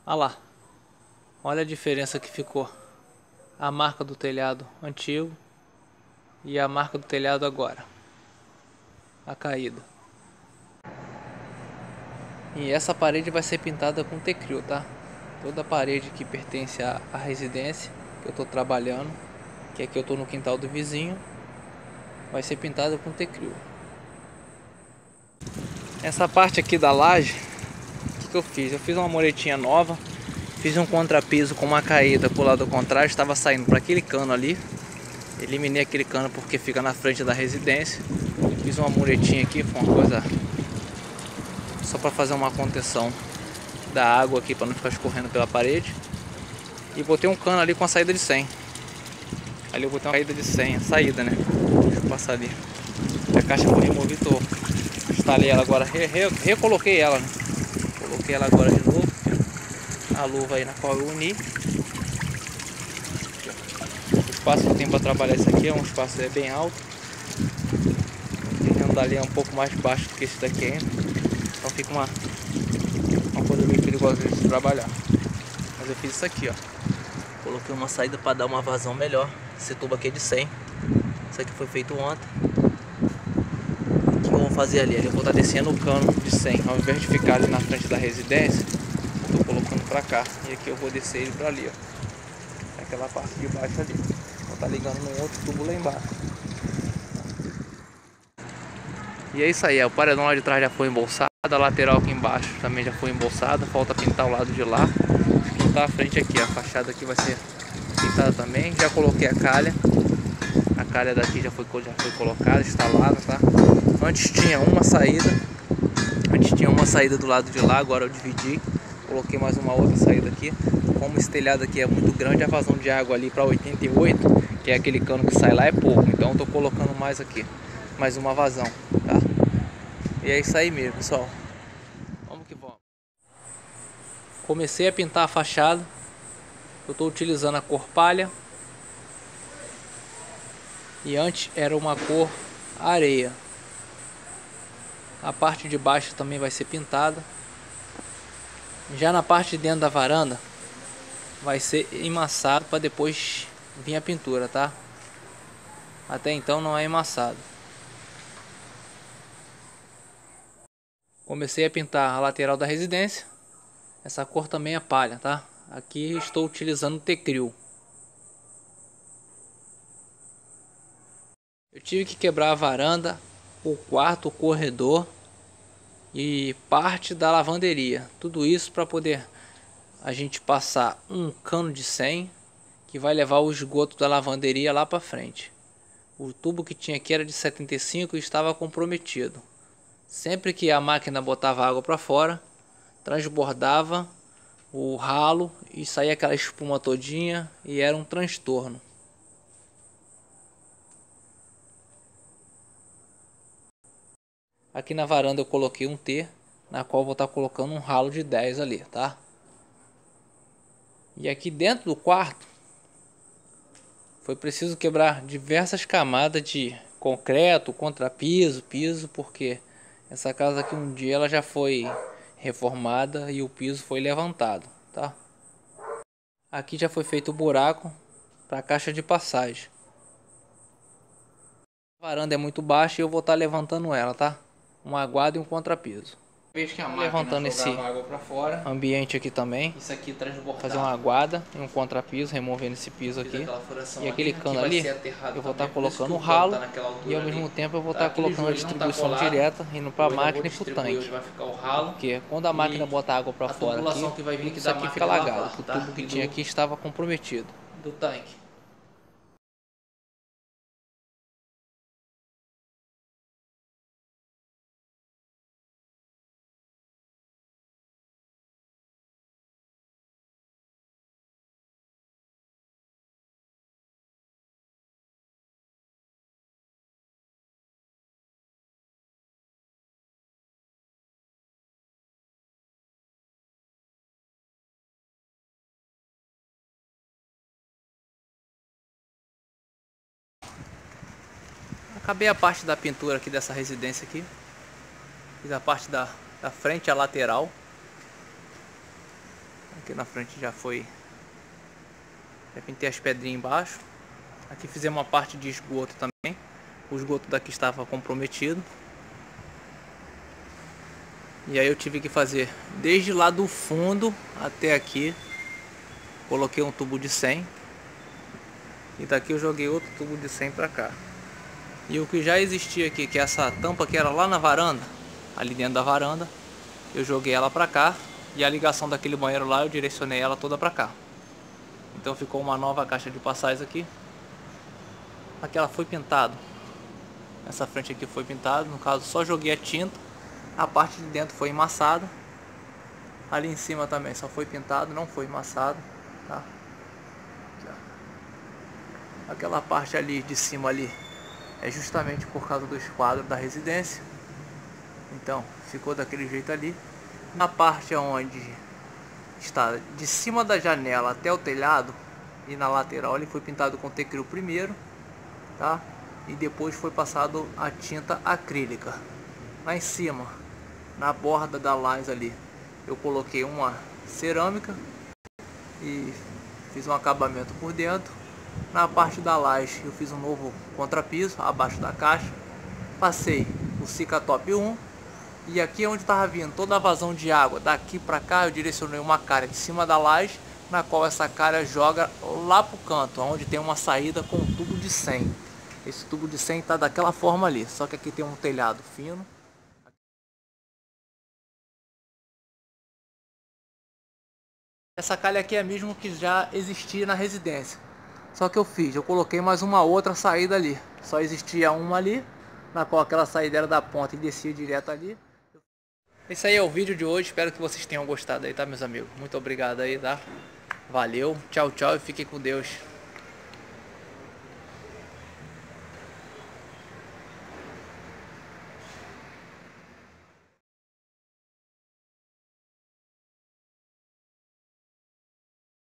Olha lá, olha a diferença que ficou. A marca do telhado antigo e a marca do telhado agora. A caída. E essa parede vai ser pintada com Tecril, tá? Toda a parede que pertence à residência que eu tô trabalhando, que aqui eu tô no quintal do vizinho, vai ser pintada com Tecril. Essa parte aqui da laje, o que eu fiz? Eu fiz uma muretinha nova, fiz um contrapiso com uma caída pro lado contrário, estava saindo para aquele cano ali. Eliminei aquele cano porque fica na frente da residência. Fiz uma muretinha aqui, foi uma coisa só para fazer uma contenção da água aqui, para não ficar escorrendo pela parede. E botei um cano ali com a saída de 100. Ali eu botei uma saída de 100, a saída, né? Deixa eu passar ali. A caixa foi removida, instalei ela agora, recoloquei ela, né? Coloquei ela agora de novo. A luva aí na qual eu uni. O espaço que eu tenho para trabalhar isso aqui é um espaço bem alto. O dali é um pouco mais baixo do que esse daqui ainda. Então fica uma coisa meio perigosa de trabalhar. Mas eu fiz isso aqui, ó. Coloquei uma saída para dar uma vazão melhor. Esse tubo aqui é de 100. Isso aqui foi feito ontem. O que eu vou fazer ali? Eu vou estar descendo o cano de 100. Ao invés de ficar ali na frente da residência, eu tô colocando para cá. E aqui eu vou descer ele para ali, ó. Aquela parte de baixo ali. Vou estar ligando num outro tubo lá embaixo. E é isso aí, o paredão lá de trás já foi embolsado, a lateral aqui embaixo também já foi embolsada, falta pintar o lado de lá. Pintar a frente aqui, a fachada aqui vai ser pintada também. Já coloquei a calha daqui já foi colocada, instalada, tá? Antes tinha uma saída do lado de lá, agora eu dividi, coloquei mais uma outra saída aqui. Como esse telhado aqui é muito grande, a vazão de água ali para 88, que é aquele cano que sai lá, é pouco, então eu tô colocando mais aqui. Mais uma vazão, tá? E é isso aí mesmo, pessoal. Vamos que vamos. Comecei a pintar a fachada. Eu estou utilizando a cor palha. E antes era uma cor areia. A parte de baixo também vai ser pintada. Já na parte de dentro da varanda vai ser emassado para depois vir a pintura, tá? Até então não é emassado. Comecei a pintar a lateral da residência. Essa cor também é palha, tá? Aqui estou utilizando Tecril. Eu tive que quebrar a varanda, o quarto, o corredor e parte da lavanderia. Tudo isso para poder a gente passar um cano de 100 que vai levar o esgoto da lavanderia lá para frente. O tubo que tinha aqui era de 75 e estava comprometido. Sempre que a máquina botava água para fora, transbordava o ralo e saía aquela espuma todinha e era um transtorno. Aqui na varanda eu coloquei um T, na qual vou estar colocando um ralo de 10 ali, tá? E aqui dentro do quarto foi preciso quebrar diversas camadas de concreto, contrapiso, piso, porque essa casa aqui um dia ela já foi reformada e o piso foi levantado, tá? Aqui já foi feito o buraco para a caixa de passagem. A varanda é muito baixa e eu vou estar levantando ela, tá? Um aguado e um contrapiso. Vejo que a máquina levantando esse água para fora. Ambiente aqui também. Isso aqui transbordado. Fazer uma aguada e um contrapiso, removendo esse piso aqui. E aquele cano ali, eu vou estar colocando o ralo e ao mesmo tempo eu vou estar colocando a distribuição direta indo para a máquina e para o tanque. Porque quando a máquina bota água para fora aqui, isso aqui fica alagado. O tubo que tinha aqui estava comprometido. Do tanque. Acabei a parte da pintura aqui dessa residência aqui. Fiz a parte da frente, a lateral. Aqui na frente já foi... Já pintei as pedrinhas embaixo. Aqui fizemos uma parte de esgoto também. O esgoto daqui estava comprometido. E aí eu tive que fazer desde lá do fundo até aqui. Coloquei um tubo de 100. E daqui eu joguei outro tubo de 100 para cá. E o que já existia aqui, que é essa tampa que era lá na varanda, ali dentro da varanda, eu joguei ela para cá. E a ligação daquele banheiro lá eu direcionei ela toda para cá. Então ficou uma nova caixa de passagem aqui. Aqui ela foi pintado. Essa frente aqui foi pintado, no caso só joguei a tinta. A parte de dentro foi emassada. Ali em cima também só foi pintado, não foi emassado, tá? Aqui, ó. Aquela parte ali de cima ali é justamente por causa do esquadro da residência. Então ficou daquele jeito ali. Na parte onde está de cima da janela até o telhado e na lateral ele foi pintado com tecril primeiro, tá? E depois foi passado a tinta acrílica. Lá em cima, na borda da laje ali, eu coloquei uma cerâmica e fiz um acabamento por dentro. Na parte da laje eu fiz um novo contrapiso abaixo da caixa. Passei o Cicatop 1. E aqui é onde estava vindo toda a vazão de água daqui para cá, eu direcionei uma cara de cima da laje, na qual essa cara joga lá pro canto, onde tem uma saída com um tubo de 100. Esse tubo de 100 está daquela forma ali, só que aqui tem um telhado fino. Essa calha aqui é a mesma que já existia na residência, só que eu coloquei mais uma outra saída ali. Só existia uma ali, na qual aquela saída era da ponta e descia direto ali. Esse aí é o vídeo de hoje, espero que vocês tenham gostado aí, tá, meus amigos? Muito obrigado aí, tá? Valeu, tchau, tchau e fiquem com Deus.